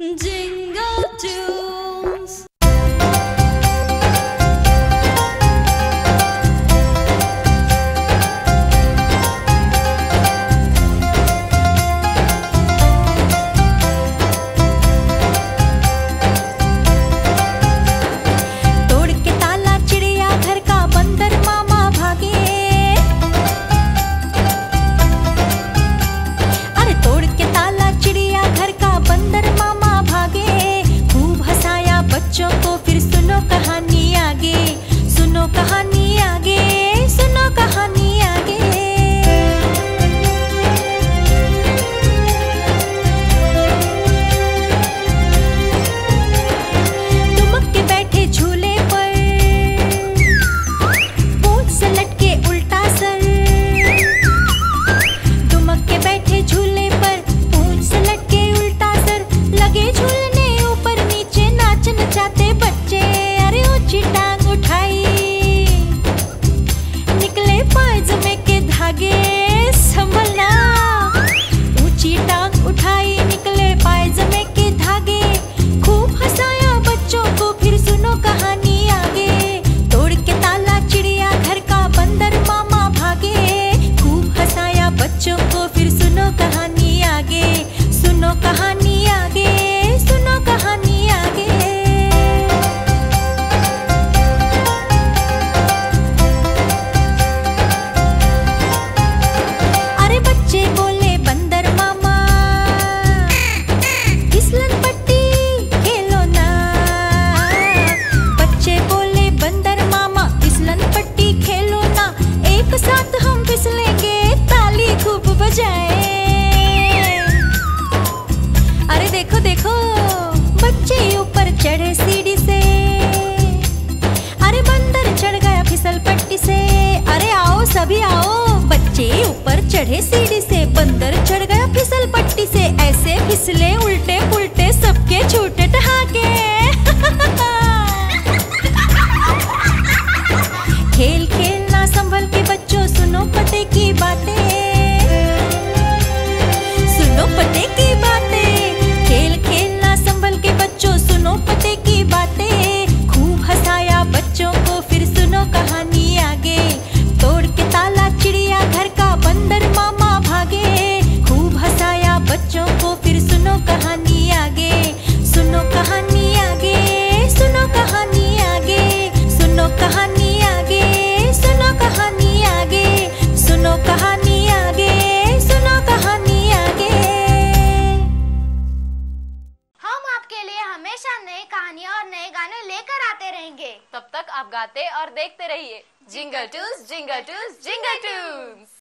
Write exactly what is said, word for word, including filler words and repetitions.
Jingle tunes. तोड़ के ताला चिड़िया घर का बंदर मामा भागे। अरे तोड़ के ताला चिड़िया घर का बंदर मामा भागे। खूब हंसाया बच्चों को, फिर सुनो कहानी आगे, सुनो कहानी आगे, सुनो कहानी आगे। दुमक के बैठे झूले पर, पूंछ से लटके उल्टा सर। दुमक के बैठे झूले पर, पूंछ से लटके उल्टा सर। लगे झूलने ऊपर नीचे, नाच नचाते बच्चे। अरे ऊंची टांग उठाई, निकले पायजामे के धागे। संभलना, ऊंची टांग उठाई, निकले पायजामे के धागे। खूब हंसाया बच्चों को, फिर सुनो कहानी आगे। तोड़ के ताला चिड़िया घर का बंदर मामा भागे। खूब हंसाया बच्चों को, फिर सुनो कहानी आगे, सुनो कहानी आगे, सुनो कहानी आगे। अरे बच्चे बोले बंदर मामा, फिसलन पट्टी खेलो ना। बच्चे बोले बंदर मामा, फिसलन पट्टी खेलो ना। एक साथ हम फिसलेंगे, ताली खूब बजाए। अरे देखो देखो, बच्चे ऊपर चढ़े सीढ़ी से। अरे बंदर चढ़ गया फिसल पट्टी से। अरे आओ सभी आओ, बच्चे ऊपर चढ़े सीढ़ी से, बंदर चढ़ गया फिसल पट्टी से। ऐसे फिसले उल्टे पुल्टे, सबके छूटे ठहाके। खेल खेलना संभल के बच्चों, सुनो पते की बातें, सुनो पते की बातें। खेल खेलना संभल के बच्चों, सुनो पते की बातें। खूब हंसाया बच्चों को, फिर सुनो कहानी आगे। तोड़ के ताला चिड़िया घर का बंदर मामा भागे। खूब हंसाया बच्चों को, फिर सुनो कहानी आगे, सुनो कहानी आगे, सुनो कहानी आगे, सुनो कहानी आगे, सुनो कहानी आगे, सुनो कहानी आगे, सुनो कहानी आगे। हम आपके लिए हमेशा नई कहानियाँ और नए गाने लेकर आते रहेंगे। तब तक आप गाते और देखते रहिए jingle toons, jingle toons, jingle Toons.